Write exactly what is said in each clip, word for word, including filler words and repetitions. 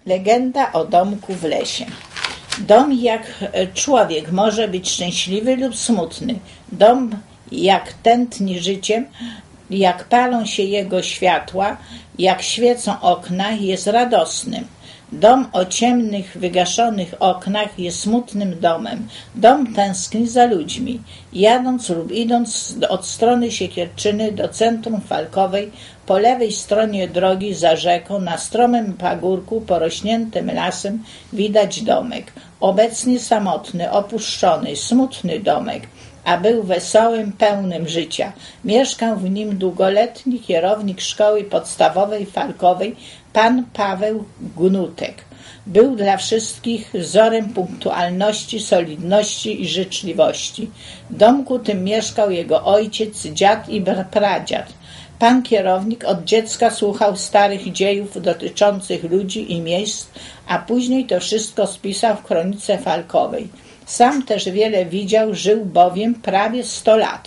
Legenda o domku w lesie. Dom jak człowiek może być szczęśliwy lub smutny. Dom jak tętni życiem, jak palą się jego światła, jak świecą okna, jest radosnym. Dom o ciemnych, wygaszonych oknach jest smutnym domem. Dom tęskni za ludźmi. Jadąc lub idąc od strony Siekierczyny do centrum Falkowej, po lewej stronie drogi za rzeką, na stromym pagórku porośniętym lasem widać domek. Obecnie samotny, opuszczony, smutny domek, a był wesołym, pełnym życia. Mieszkał w nim długoletni kierownik szkoły podstawowej Falkowej, pan Paweł Gnutek. Był dla wszystkich wzorem punktualności, solidności i życzliwości. W domku tym mieszkał jego ojciec, dziad i pradziad. Pan kierownik od dziecka słuchał starych dziejów dotyczących ludzi i miejsc, a później to wszystko spisał w kronice Falkowej. Sam też wiele widział, żył bowiem prawie sto lat.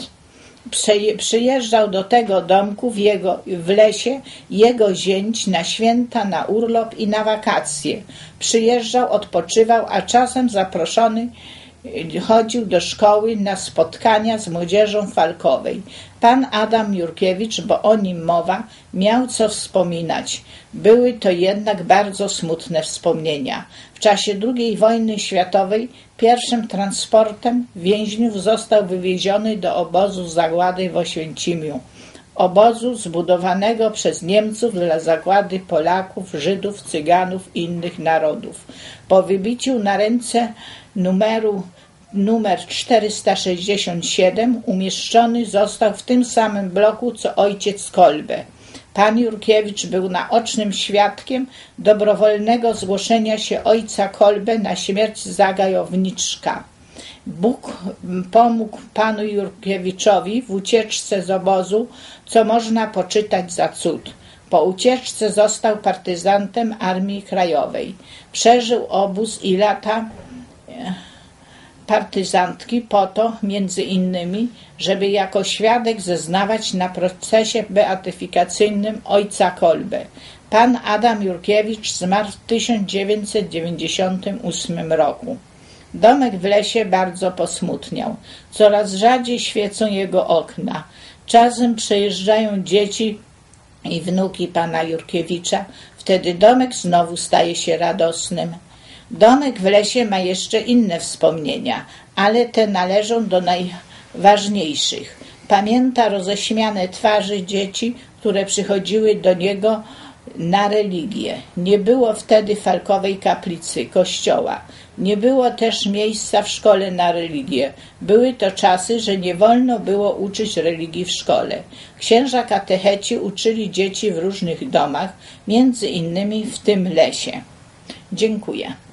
Przyjeżdżał do tego domku w, jego, w lesie jego zięć na święta, na urlop i na wakacje. Przyjeżdżał, odpoczywał, a czasem zaproszony chodził do szkoły na spotkania z młodzieżą Falkowej. Pan Adam Jurkiewicz, bo o nim mowa, miał co wspominać. Były to jednak bardzo smutne wspomnienia. W czasie drugiej wojny światowej pierwszym transportem więźniów został wywieziony do obozu zagłady w Oświęcimiu. Obozu zbudowanego przez Niemców dla zagłady Polaków, Żydów, Cyganów i innych narodów. Po wybiciu na ręce numeru numer czterysta sześćdziesiąt siedem umieszczony został w tym samym bloku co ojciec Kolbe. Pan Jurkiewicz był naocznym świadkiem dobrowolnego zgłoszenia się ojca Kolbe na śmierć zagajowniczka. Bóg pomógł panu Jurkiewiczowi w ucieczce z obozu, co można poczytać za cud. Po ucieczce został partyzantem Armii Krajowej. Przeżył obóz i lata partyzantki po to, między innymi, żeby jako świadek zeznawać na procesie beatyfikacyjnym ojca Kolbe. Pan Adam Jurkiewicz zmarł w tysiąc dziewięćset dziewięćdziesiątym ósmym roku. Domek w lesie bardzo posmutniał. Coraz rzadziej świecą jego okna. Czasem przejeżdżają dzieci i wnuki pana Jurkiewicza. Wtedy domek znowu staje się radosnym. Domek w lesie ma jeszcze inne wspomnienia, ale te należą do najważniejszych. Pamięta roześmiane twarze dzieci, które przychodziły do niego na religię. Nie było wtedy Falkowej kaplicy, kościoła. Nie było też miejsca w szkole na religię. Były to czasy, że nie wolno było uczyć religii w szkole. Księża katecheci uczyli dzieci w różnych domach, między innymi w tym lesie. Dziękuję.